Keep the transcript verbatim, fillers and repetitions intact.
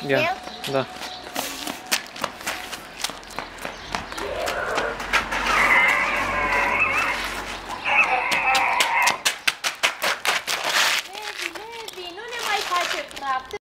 Ia, El? da. Levi, Levi, nu ne mai face praf.